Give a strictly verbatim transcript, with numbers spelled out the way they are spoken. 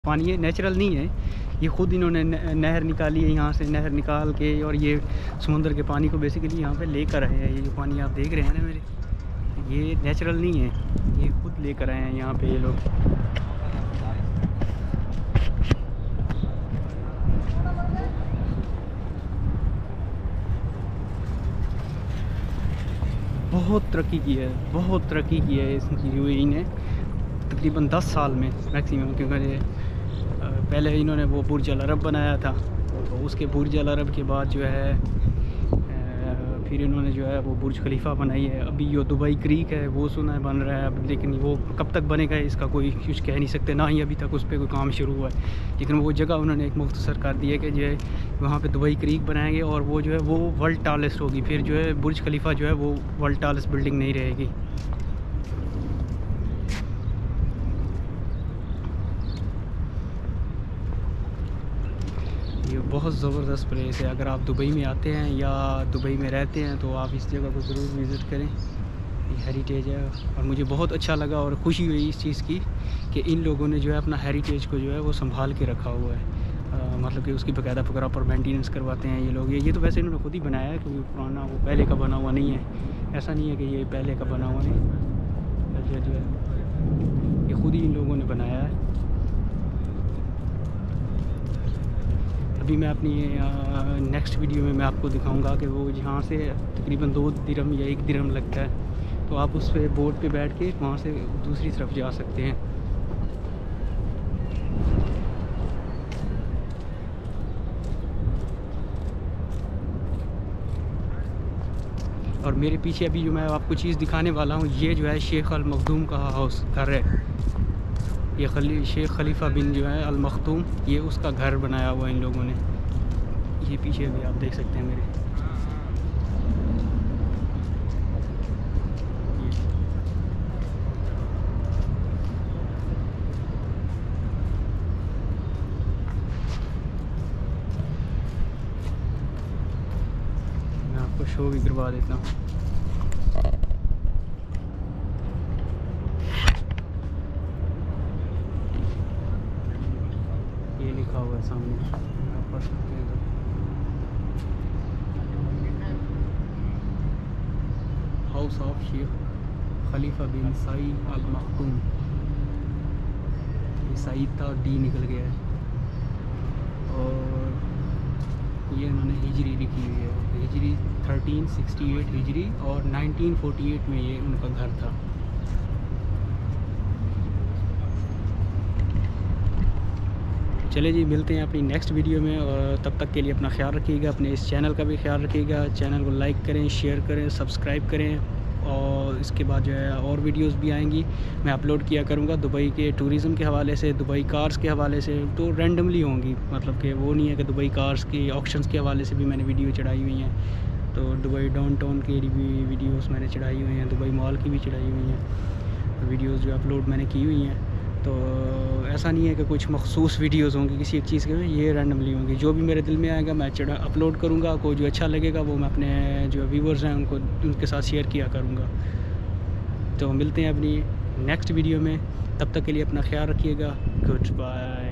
पानी ये नेचुरल नहीं है, ये ख़ुद इन्होंने नहर निकाली है यहाँ से, नहर निकाल के और ये समुंदर के पानी को बेसिकली यहाँ पे लेकर आए हैं। ये जो पानी आप देख रहे हैं ना मेरे, ये नेचुरल नहीं है, ये खुद लेकर आए हैं यहाँ पे ये लोग। बहुत तरक्की की है, बहुत तरक्की की है इस यूएई ने तकरीबन दस साल में मैक्सिमम, क्योंकि पहले इन्होंने वो बुर्ज अल अरब बनाया था, तो उसके बुर्ज अल अरब के बाद जो है फिर इन्होंने जो है वो बुर्ज खलीफा बनाई है। अभी जो दुबई क्रीक है वो सुना है बन रहा है अब, लेकिन वो कब तक बनेगा इसका कोई कुछ कह नहीं सकते, ना ही अभी तक उस पर कोई काम शुरू हुआ है। लेकिन वो जगह उन्होंने एक मुख्तसर कर दी है कि जो है वहाँ पे दुबई क्रीक बनाएंगे और वो जो है वो वर्ल्ड टालेस्ट होगी। फिर जो है बुर्ज खलीफा जो है वो वर्ल्ड टालेस्ट बिल्डिंग नहीं रहेगी। ये बहुत ज़बरदस्त प्लेस है, अगर आप दुबई में आते हैं या दुबई में रहते हैं तो आप इस जगह को ज़रूर विज़िट करें। ये हेरिटेज है और मुझे बहुत अच्छा लगा और खुशी हुई इस चीज़ की कि इन लोगों ने जो है अपना हेरिटेज को जो है वो संभाल के रखा हुआ है। आ, मतलब कि उसकी बाकायदा प्रॉपर मेंटेनेंस करवाते हैं ये लोग। ये ये तो वैसे इन्होंने खुद ही बनाया है, क्योंकि पुराना वो पहले का बना हुआ नहीं है। ऐसा नहीं है कि ये पहले का बना हुआ नहीं, जो है ये खुद ही इन लोगों ने बनाया है। अभी मैं अपनी नेक्स्ट वीडियो में मैं आपको दिखाऊंगा कि वो यहाँ से तकरीबन दो दिरहम या एक दिरहम लगता है, तो आप उस पे बोट पे बैठ के वहाँ से दूसरी तरफ जा सकते हैं। और मेरे पीछे अभी जो मैं आपको चीज़ दिखाने वाला हूँ, ये जो है शेख अल मखदूम का हाउस घर है। ये खली शेख खलीफा बिन जो है अल मखदूम, ये उसका घर बनाया हुआ है इन लोगों ने। ये पीछे भी आप देख सकते हैं मेरे। मैं आपको शो भी करवा देता हूँ। ये लिखा हुआ है सामने, आप पढ़ सकते हैं। House of Sheikh Khalifa bin Saeed Al Makhdoom. ये सईद था, डी निकल गया है। और ये इन्होंने हिजरी लिखी हुई है, हिजरी थर्टीन सिक्सटी एट हिजरी, और नाइनटीन फोर्टी एट में ये उनका घर था। चले जी, मिलते हैं अपनी नेक्स्ट वीडियो में, और तब तक के लिए अपना ख्याल रखिएगा, अपने इस चैनल का भी ख्याल रखिएगा। चैनल को लाइक करें, शेयर करें, सब्सक्राइब करें, और इसके बाद जो है और वीडियोस भी आएंगी मैं अपलोड किया करूँगा दुबई के टूरिज़म के हवाले से, दुबई कार्स के हवाले से। तो रैंडमली होंगी, मतलब कि वो नहीं है कि दुबई कार्स की ऑक्शंस के हवाले से भी मैंने वीडियो चढ़ाई हुई हैं। तो दुबई डाउनटाउन की भी वीडियोस मैंने चढ़ाई हुई हैं, दुबई मॉल की भी चढ़ाई हुई हैं वीडियोस जो अपलोड मैंने की हुई हैं। तो ऐसा नहीं है कि कुछ मखसूस वीडियोस होंगी किसी एक चीज़ के, ये रैंडमली होंगी। जो भी मेरे दिल में आएगा मैं चढ़ा अपलोड करूँगा, को जो अच्छा लगेगा वो मैं अपने जो व्यूवर्स हैं उनको उनके साथ शेयर किया करूँगा। तो मिलते हैं अपनी नेक्स्ट वीडियो में, तब तक के लिए अपना ख्याल रखिएगा। Good bye.